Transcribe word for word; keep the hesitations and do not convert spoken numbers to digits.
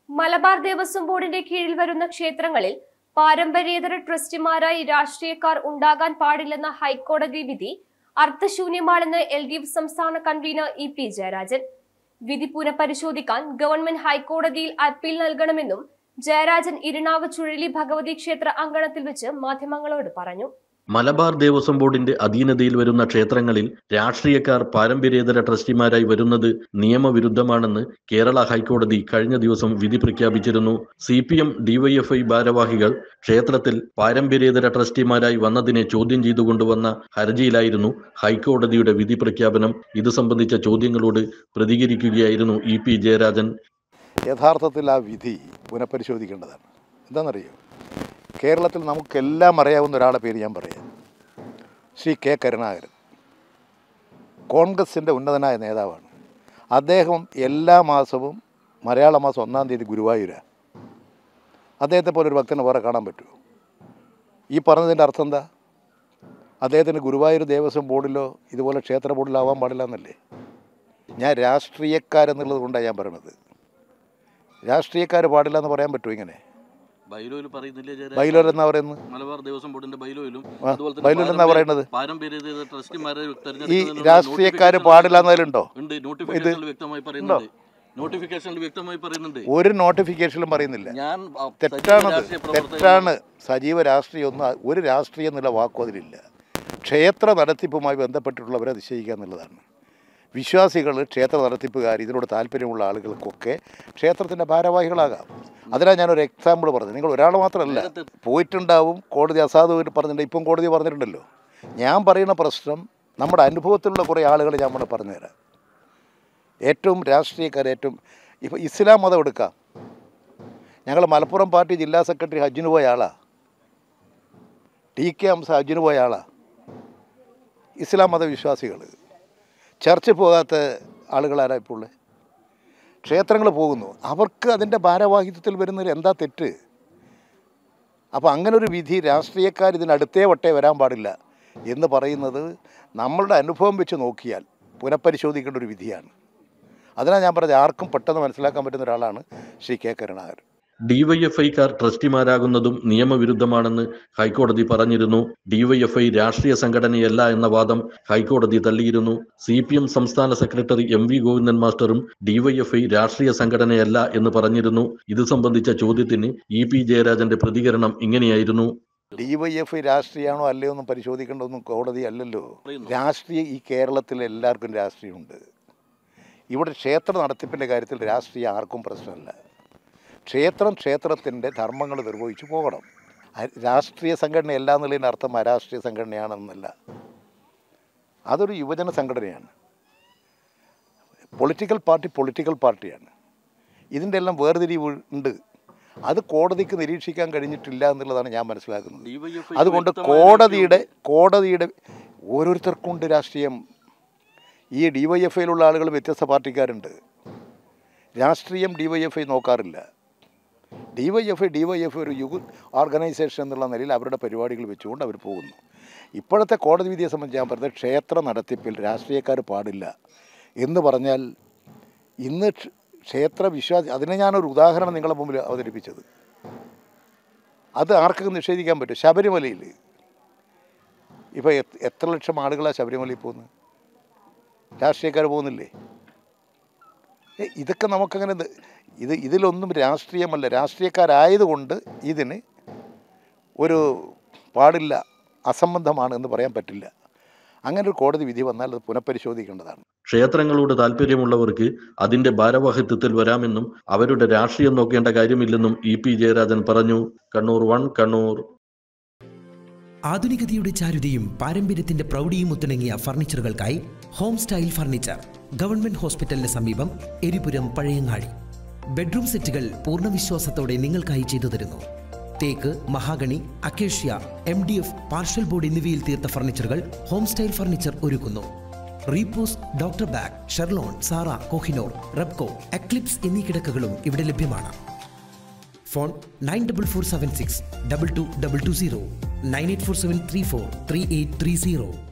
മലബാർ ദേവസ്വം ബോർഡിന്റെ കീഴിൽ വരുന്ന ക്ഷേത്രങ്ങളിൽ പാരമ്പര്യേതര ട്രസ്റ്റിമാരായി രാഷ്ട്രീയക്കാർ ഉണ്ടാകാൻ പാടില്ലെന്ന ഹൈക്കോടതി വിധി അർത്ഥശൂന്യമാണെന്ന് എൽ ഡി എഫ് സംസ്ഥാന കൺവീനർ ഇ പി ജയരാജൻ. വിധി പുനഃപരിശോധിക്കാൻ ഗവൺമെന്റ് ഹൈക്കോടതിയിൽ അപ്പീൽ നൽകണമെന്നും ജയരാജൻ ഇരിണാവ് ചുഴലി ഭഗവതി ക്ഷേത്ര അങ്കണത്തിൽ വെച്ച് മാധ്യമങ്ങളോട് പറഞ്ഞു. മലബാർ ദേവസ്വം ബോർഡിന്റെ അധീനതയിൽ വരുന്ന ക്ഷേത്രങ്ങളിൽ രാഷ്ട്രീയക്കാർ പാരമ്പര്യേതര ട്രസ്റ്റിമാരായി വരുന്നത് നിയമവിരുദ്ധമാണെന്ന് കേരള ഹൈക്കോടതി കഴിഞ്ഞ ദിവസം വിധി പ്രഖ്യാപിച്ചിരുന്നു. സി പി എം ഡിവൈഎഫ്ഐ ഭാരവാഹികൾ ക്ഷേത്രത്തിൽ പാരമ്പര്യേതര ട്രസ്റ്റിമാരായി വന്നതിനെ ചോദ്യം ചെയ്തുകൊണ്ടുവന്ന ഹർജിയിലായിരുന്നു ഹൈക്കോടതിയുടെ വിധി പ്രഖ്യാപനം. ഇത് സംബന്ധിച്ച ചോദ്യങ്ങളോട് പ്രതികരിക്കുകയായിരുന്നു ഇ പി ജയരാജൻ. യഥാർത്ഥത്തിൽ ആ വിധി പുനഃപരിശോധിക്കേണ്ടതാണ്. എന്താണെന്നറിയോ, കേരളത്തിൽ നമുക്കെല്ലാം അറിയാവുന്ന ഒരാളുടെ പേര് ഞാൻ പറയാം. ശ്രീ കെ കരുണാകരൻ കോൺഗ്രസിൻ്റെ ഉന്നതനായ നേതാവാണ്. അദ്ദേഹം എല്ലാ മാസവും മലയാള മാസം ഒന്നാം തീയതി ഗുരുവായൂരാണ്. അദ്ദേഹത്തെ പോലെ ഒരു ഭക്തനെ വേറെ കാണാൻ പറ്റുമോ? ഈ പറഞ്ഞതിൻ്റെ അർത്ഥം എന്താ? അദ്ദേഹത്തിന് ഗുരുവായൂർ ദേവസ്വം ബോർഡിലോ ഇതുപോലെ ക്ഷേത്ര ബോർഡിലോ ആവാൻ പാടില്ല എന്നല്ലേ? ഞാൻ രാഷ്ട്രീയക്കാരെന്നുള്ളത് കൊണ്ടാണ് ഞാൻ പറയണത്. രാഷ്ട്രീയക്കാർ പാടില്ല എന്ന് പറയാൻ പറ്റുമോ? ഇങ്ങനെ ബൈലോയിൽ എന്നാ പറയുന്നത്? ബൈലോയിൽ എന്നാ പറയുന്നത്? ഈ രാഷ്ട്രീയക്കാര് പാടില്ല എന്നതിലുണ്ടോ? ഇത് ഒരു നോട്ടിഫിക്കേഷനിലും പറയുന്നില്ല. തെറ്റാണത്, തെറ്റാണ്. സജീവ രാഷ്ട്രീയം ഒന്നും, ഒരു രാഷ്ട്രീയം എന്നുള്ള വാക്കും അതിലില്ല. ക്ഷേത്ര നടത്തിപ്പുമായി ബന്ധപ്പെട്ടിട്ടുള്ളവരെ നിശ്ചയിക്കുക എന്നുള്ളതാണ്. വിശ്വാസികൾ, ക്ഷേത്ര നടത്തിപ്പുകാർ, ഇതിനോട് താല്പര്യമുള്ള ആളുകൾക്കൊക്കെ ക്ഷേത്രത്തിൻ്റെ ഭാരവാഹികളാകാം. അതിനാണ് ഞാനൊരു എക്സാമ്പിൾ പറഞ്ഞത്. നിങ്ങൾ ഒരാൾ മാത്രമല്ല, പോയിട്ടുണ്ടാവും, കോടതി അസാധുവായിട്ട് പറഞ്ഞിട്ടുണ്ട്, ഇപ്പം കോടതി പറഞ്ഞിട്ടുണ്ടല്ലോ. ഞാൻ പറയുന്ന പ്രശ്നം നമ്മുടെ അനുഭവത്തിലുള്ള കുറേ ആളുകൾ ഞാൻ ഇവിടെ പറഞ്ഞുതരാം. ഏറ്റവും രാഷ്ട്രീയക്കാർ, ഏറ്റവും ഇപ്പോൾ ഇസ്ലാം മതം എടുക്കാം. ഞങ്ങൾ മലപ്പുറം പാർട്ടി ജില്ലാ സെക്രട്ടറി ഹജ്ജിന് പോയ ആളാണ്. ടി കെ ഹംസ ഹജ്ജിന് പോയ ആളാണ്. ഇസ്ലാം മതവിശ്വാസികൾ. ചർച്ചിൽ പോകാത്ത ആളുകളാരാ ഇപ്പോൾ? ക്ഷേത്രങ്ങൾ പോകുന്നു. അവർക്ക് അതിൻ്റെ ഭാരവാഹിത്വത്തിൽ വരുന്നതിൽ എന്താ തെറ്റ്? അപ്പോൾ അങ്ങനൊരു വിധി രാഷ്ട്രീയക്കാർ ഇതിനടുത്തേ വട്ടേ വരാൻ പാടില്ല എന്ന് പറയുന്നത് നമ്മളുടെ അനുഭവം വെച്ച് നോക്കിയാൽ പുനഃപരിശോധിക്കേണ്ട ഒരു വിധിയാണ്. അതിനാണ് ഞാൻ പറഞ്ഞത്, ആർക്കും പെട്ടെന്ന് മനസ്സിലാക്കാൻ പറ്റുന്ന ഒരാളാണ് ശ്രീ കെ കരുണാകരൻ. ഡിവൈഎഫ്ഐക്കാർ ട്രസ്റ്റിമാരാകുന്നതും നിയമവിരുദ്ധമാണെന്ന് ഹൈക്കോടതി പറഞ്ഞിരുന്നു. ഡിവൈഎഫ്ഐ രാഷ്ട്രീയ സംഘടനയല്ല എന്ന വാദം ഹൈക്കോടതി തള്ളിയിരുന്നു. സി പി എം സംസ്ഥാന സെക്രട്ടറി എം വി ഗോവിന്ദൻ മാസ്റ്ററും ഡിവൈഎഫ്ഐ രാഷ്ട്രീയ സംഘടനയല്ല എന്ന് പറഞ്ഞിരുന്നു. ഇത് സംബന്ധിച്ച ചോദ്യത്തിന് ഇ പി ജയരാജന്റെ പ്രതികരണം ഇങ്ങനെയായിരുന്നു. ഡിവൈഎഫ്ഐ രാഷ്ട്രീയമാണോ അല്ലയോ ഒന്നും പരിശോധിക്കേണ്ടതൊന്നും കോടതി അല്ലല്ലോ. രാഷ്ട്രീയം ഈ കേരളത്തിൽ എല്ലാവർക്കും രാഷ്ട്രീയമുണ്ട്. ഇവിടെ ക്ഷേത്ര നടത്തിപ്പിൻ്റെ കാര്യത്തിൽ രാഷ്ട്രീയം ആർക്കും പ്രശ്നമല്ല. ക്ഷേത്രം ക്ഷേത്രത്തിൻ്റെ ധർമ്മങ്ങൾ നിർവഹിച്ചു പോകണം. രാഷ്ട്രീയ സംഘടന എല്ലാ എന്നുള്ളതിൻ്റെ അർത്ഥം അരാഷ്ട്രീയ സംഘടനയാണെന്നല്ല. അതൊരു യുവജന സംഘടനയാണ്. പൊളിറ്റിക്കൽ പാർട്ടി പൊളിറ്റിക്കൽ പാർട്ടിയാണ്. ഇതിൻ്റെ എല്ലാം വേർതിരിവ് ഉണ്ട്. അത് കോടതിക്ക് നിരീക്ഷിക്കാൻ കഴിഞ്ഞിട്ടില്ല എന്നുള്ളതാണ് ഞാൻ മനസ്സിലാക്കുന്നത്. അതുകൊണ്ട് കോടതിയുടെ കോടതിയുടെ ഓരോരുത്തർക്കുണ്ട് രാഷ്ട്രീയം. ഈ ഡി വൈ എഫ് ഐയിലുള്ള ആളുകൾ വ്യത്യസ്ത പാർട്ടിക്കാരുണ്ട്. രാഷ്ട്രീയം ഡി വൈ എഫ് ഐ നോക്കാറില്ല. D Y F I D Y F I ഒരു യുഗ ഓർഗനൈസേഷൻ എന്നുള്ള നിലയിൽ അവരുടെ പരിപാടികൾ വെച്ചുകൊണ്ട് അവർ പോകുന്നു. ഇപ്പോഴത്തെ കോടതി വിധിയെ സംബന്ധിച്ച് ഞാൻ പറഞ്ഞത്, ക്ഷേത്ര നടത്തിപ്പിൽ രാഷ്ട്രീയക്കാർ പാടില്ല എന്ന് പറഞ്ഞാൽ ഇന്ന് ക്ഷേത്ര വിശ്വാസി, അതിനെ ഞാനൊരു ഉദാഹരണം നിങ്ങളുടെ മുമ്പിൽ അവതരിപ്പിച്ചത്. അത് ആർക്കൊക്കെ നിഷേധിക്കാൻ പറ്റും? ശബരിമലയിൽ ഇപ്പോൾ എത്ര ലക്ഷം ആളുകളാണ് ശബരിമലയിൽ പോകുന്നത്? രാഷ്ട്രീയക്കാർ പോകുന്നില്ലേ? ഇതൊക്കെ നമുക്കങ്ങനെ ഇത് ഇതിലൊന്നും രാഷ്ട്രീയമല്ല. രാഷ്ട്രീയക്കാരായതുകൊണ്ട് ഇതിന് ഒരു പാടില്ല, അസംബന്ധമാണ് എന്ന് പറയാൻ പറ്റില്ല. അങ്ങനെ ഒരു കോടതി വിധി വന്നാൽ അത് പുനഃപരിശോധിക്കേണ്ടതാണ്. ക്ഷേത്രങ്ങളോട് താല്പര്യമുള്ളവർക്ക് അതിന്റെ ഭാരവാഹിത്വത്തിൽ വരാമെന്നും അവരുടെ രാഷ്ട്രീയം നോക്കേണ്ട കാര്യമില്ലെന്നും ഇ പി ജയരാജൻ പറഞ്ഞു. കണ്ണൂർ വൺ കണ്ണൂർ. ആധുനികതയുടെ ചാരുതയും പാരമ്പര്യത്തിന്റെ പ്രൗഢിയും ഒത്തിണങ്ങിയ ഫർണിച്ചറുകൾക്കായി ഹോം സ്റ്റൈൽ ഫർണിച്ചർ, ഗവൺമെന്റ് ഹോസ്പിറ്റലിന് സമീപം, എരിപുരം, പഴയങ്ങാടി. ബെഡ്റൂം സെറ്റുകൾ പൂർണ്ണ വിശ്വാസത്തോടെ നിങ്ങൾക്കായി ചെയ്തു തരുന്നു. തേക്ക്, mahogany, acacia, M D F, partial board എന്നിവയിൽ തീർത്ത ഫർണിച്ചറുകൾ ഹോം സ്റ്റൈൽ ഫർണിച്ചർ ഒരുക്കുന്നു. Repose, doctor bag, Sherlon, Sara, Kohinoor, Repco, Eclipse എന്നീ കിടക്കകളും ഇവിടെ ലഭ്യമാണ്. Phone nine double four seven six double two double two zero, nine eight four seven three four three eight three zero.